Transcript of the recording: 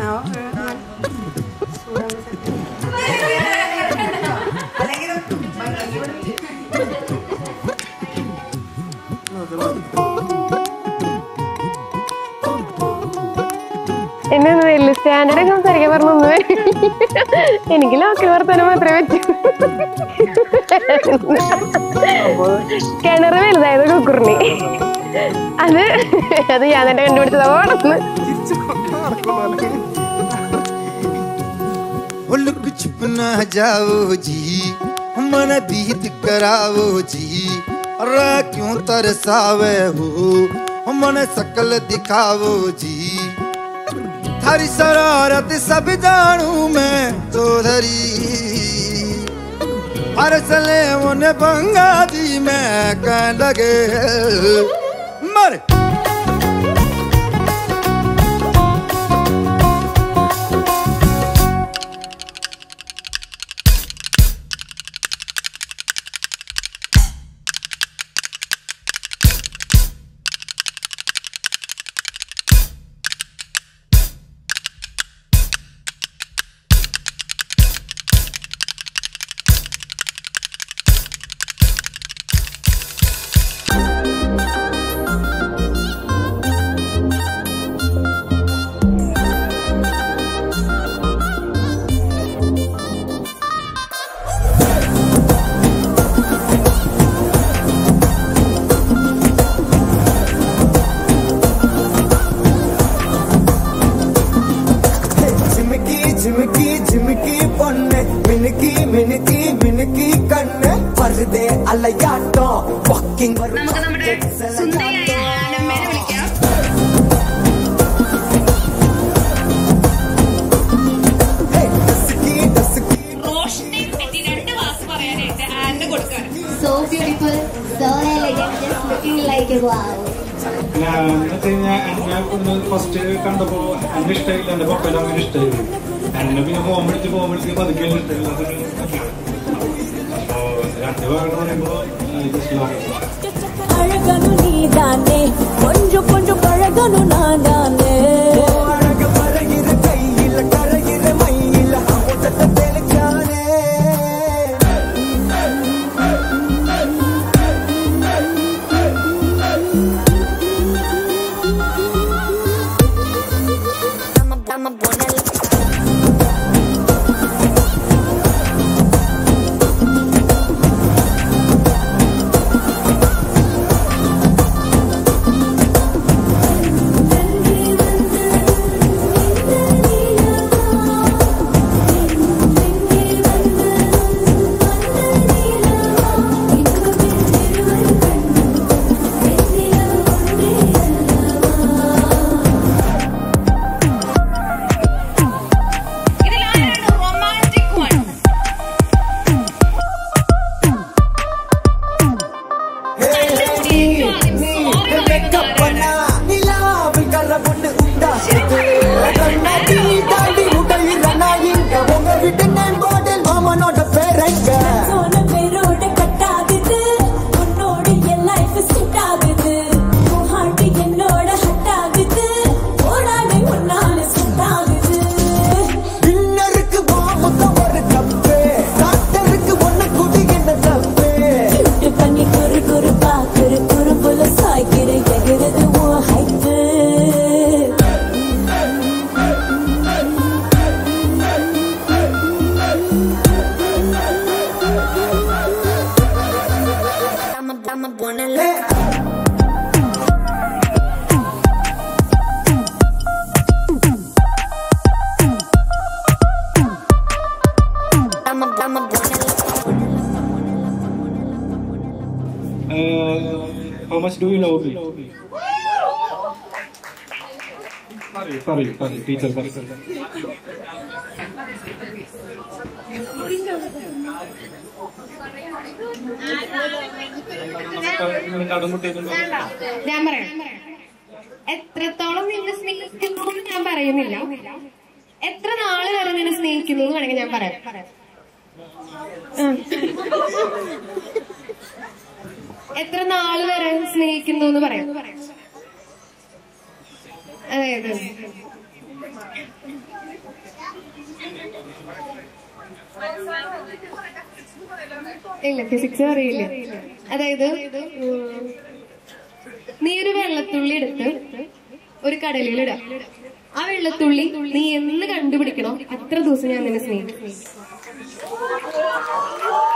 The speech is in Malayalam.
എന്നെ വലിയ സ്റ്റാൻഡേർഡ് സംസാരിക്കാൻ പറഞ്ഞൊന്നും എനിക്ക് ലോക്കൽ വർത്താനം മാത്രമേ പറ്റൂ. കിണറ് വലുതായത് കുക്കുറിനി അത് ഞാൻ തന്നെ കണ്ടുപിടിച്ചതാ. मन दीद करावो जी क्यों तरसावे हो मन सकल दिखावो जी थारी शरारत सब जानू मैं चौधरी अरसले उन्हें बंगा जी मैं कह लगे मर ഫസ്റ്റ് കണ്ടപ്പോ അങ്ങനെ ഇഷ്ടമില്ല. എന്റെ പപ്പയിലും അങ്ങനെ ഇഷ്ടമായിരുന്നു. എന്നെ പിന്നെ പോകുമ്പോഴേക്ക് പതുക്കെല്ലാം ഇഷ്ടമില്ല. അപ്പോ രണ്ട് ഭാഗം പറയുമ്പോ How much do you love me? Sorry, teacher. എത്രത്തോളം നിന്നെ സ്നേഹിക്കുന്നു ഞാൻ പറയുന്നില്ല. എത്ര നാള് വരെ നിന്നെ സ്നേഹിക്കുന്നു വേണമെങ്കിൽ ഞാൻ പറയാം. എത്ര നാള് വരെ സ്നേഹിക്കുന്നു എന്ന് പറയാം. അതായത് ഇല്ല, ഫിസിക്സ് അറിയില്ല. അതായത് നീ ഒരു വെള്ളത്തുള്ളി എടുത്ത് ഒരു കടലിലിടാം. ആ വെള്ളത്തുള്ളി നീ എന്ന് കണ്ടുപിടിക്കണോ അത്ര ദിവസം ഞാൻ നിന്നെ സ്നേഹിക്കും.